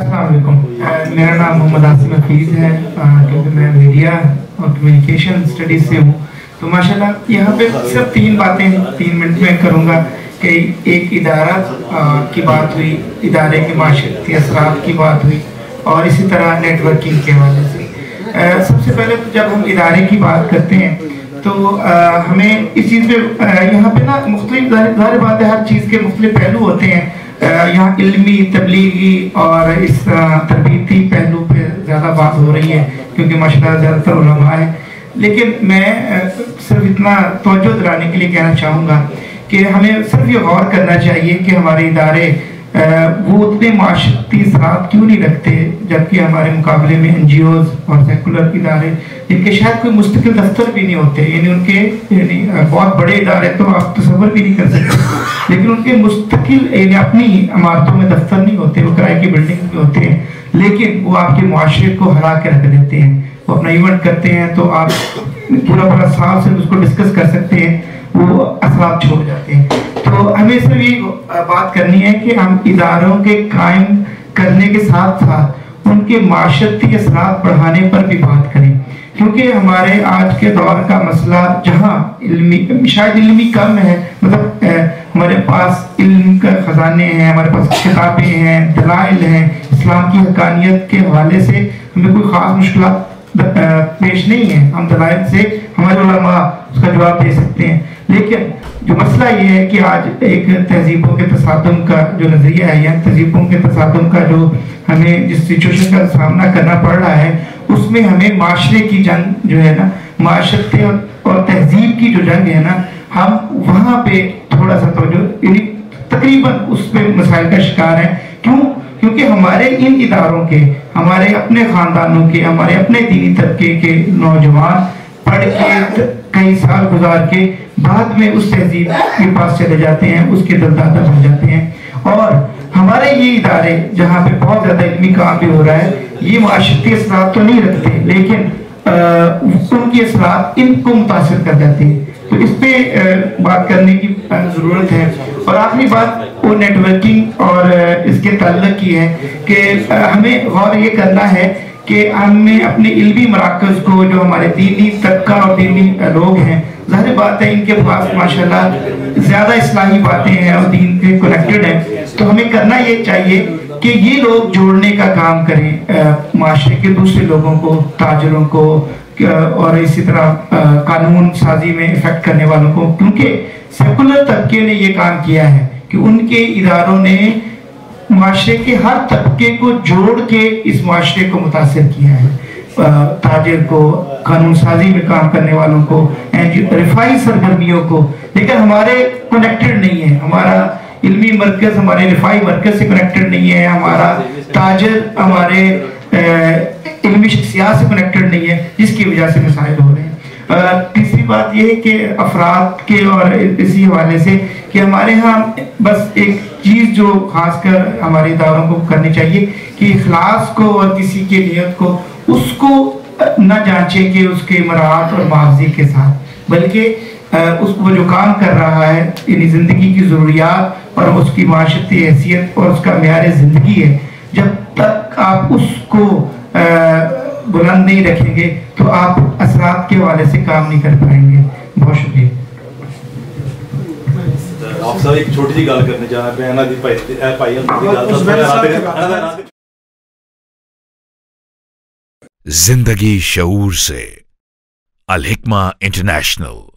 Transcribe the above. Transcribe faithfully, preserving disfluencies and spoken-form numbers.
अस्सलाम वालेकुम। मेरा नाम मोहम्मद आसिम हफीज़ है, क्योंकि मैं मीडिया और कम्युनिकेशन स्टडीज़ से हूँ। तो माशाल्लाह यहाँ पे सिर्फ तीन बातें तीन मिनट में करूँगा कि एक इदारा की बात हुई, इदारे के माशरती असरात की बात हुई, और इसी तरह नेटवर्किंग के हवाले से। सबसे पहले तो जब हम इदारे की बात करते हैं तो आ, हमें इस चीज़ पे यहाँ पे ना मुख्तलिफ ज़ाहिर बात है, हर चीज़ के मुख्तलिफ पहलू होते हैं। यहाँ इल्मी, तबलीगी और इस तरबीती पहलू पे ज़्यादा बात हो रही है क्योंकि माशाल्लाह ज़्यादातर उलमा है। लेकिन मैं सिर्फ इतना तवज्जो दिलाने के लिए कहना चाहूँगा कि हमें सिर्फ ये गौर करना चाहिए कि हमारे इदारे वो उतने माशरती असरात क्यों नहीं रखते, जबकि हमारे मुकाबले में एन जी ओज़ और सेकुलर इदारे जिनके शायद कोई मुस्तकिल दफ्तर भी नहीं होते, यानी उनके यानी बहुत बड़े इदारे तो आप तसव्वुर भी नहीं कर सकते, लेकिन उनके मुस्तकिल यानी अपनी इमारतों में दफ्तर नहीं होते, वो किराए की बिल्डिंग में होते हैं, लेकिन वो आपके मुआशरे को हरा के रख देते हैं। वो अपना इवेंट करते हैं तो आप पूरा पूरा साल से उसको डिस्कस कर सकते हैं, वो असरात छोड़ जाते हैं। तो हमें सिर्फ ये बात करनी है कि हम इदारों के कायम करने के साथ साथ उनके माशरती असरात बढ़ाने पर भी बात करें, क्योंकि हमारे आज के दौर का मसला जहाँ इल्मी शायद इल्मी कम है, मतलब हमारे पास इल्म के ख़जाने हैं, हमारे पास किताबें हैं, दलाइल हैं, इस्लाम की हकानियत के हवाले से हमें कोई ख़ास मुश्किलात पेश नहीं है, हम दलाइल से हमारे उलमा उसका जवाब दे सकते हैं। लेकिन जो मसला ये है कि आज एक तहजीबों के तसादुम का जो नज़रिया है या तहजीबों के तसादुम का जो हमें जिस सिचुएशन का सामना करना पड़ रहा है, उसमें हमें माशरे की जंग जो है ना, माशरते और तहजीब की जो जंग है ना, हम वहाँ पे थोड़ा सा तो जो तकरीबन उस पर मसाइल का शिकार है। क्यों? क्योंकि हमारे इन इदारों के, हमारे अपने ख़ानदानों के, हमारे अपने दीनी तबके के नौजवान पढ़ के कई साल गुजार के बाद में उस तहजीब के पास चले जाते हैं, उसके दरदादा बन जाते हैं। और हमारे ये इदारे जहाँ पे बहुत ज़्यादा इल्मी काम भी हो रहा है, ये माशरती असरात तो नहीं रखते, लेकिन उनकी असरात इनको मुतासिर कर जाते हैं। तो इस पे बात करने की ज़रूरत है। और आखिरी बात वो नेटवर्किंग और इसके ताल्लुक की है कि हमें गौर ये करना है कि हमें अपने इल्मी मराकज़ को, जो हमारे दीनी तबका और दीनी लोग हैं, ज़ाहिर बात है इनके पास माशाल्लाह ज़्यादा इस्लाही बातें हैं और दीन के कनेक्टेड हैं, तो हमें करना ये चाहिए कि ये लोग जोड़ने का काम करें माशरे के दूसरे लोगों को, ताजरों को और इसी तरह कानून साजी में इफेक्ट करने वालों को, क्योंकि सेकुलर तबके ने ये काम किया है कि उनके इदारों ने माशरे के हर तबके को जोड़ के इस माशरे को मुतासिर किया है। ताजिर को, कानून साजी में काम करने वालों को, रिफाई सरगर्मियों को, लेकिन हमारे कनेक्टेड नहीं है। हमारा इल्मी मरकज़ हमारे रिफाई मरकज़ से कनेक्टेड नहीं है, हमारा ताजिर हमारे इल्मी शख्सियात से कनेक्टेड नहीं है, जिसकी वजह से मसाइल हो रहे हैं। तीसरी बात यह है कि अफराद के और इसी हवाले से कि हमारे यहाँ बस एक चीज़ जो खासकर हमारे इदारों को करनी चाहिए कि इखलास को और किसी की नियत को उसको न जांचे कि उसके मराहत और मुआवजे के साथ, बल्कि उसको जो काम कर रहा है यानी ज़िंदगी की ज़रूरियात और उसकी माशरती हैसियत और उसका मेयार ज़िंदगी है, जब तक आप उसको बुलंद नहीं रखेंगे तो आप असरात के हवाले से काम नहीं कर पाएंगे। बहुत शुक्रिया। आप सर एक छोटी सी गल करने जा रहे हैं ना जी भाई भाई हम जिंदगी शऊर से, अल हिकमा इंटरनेशनल।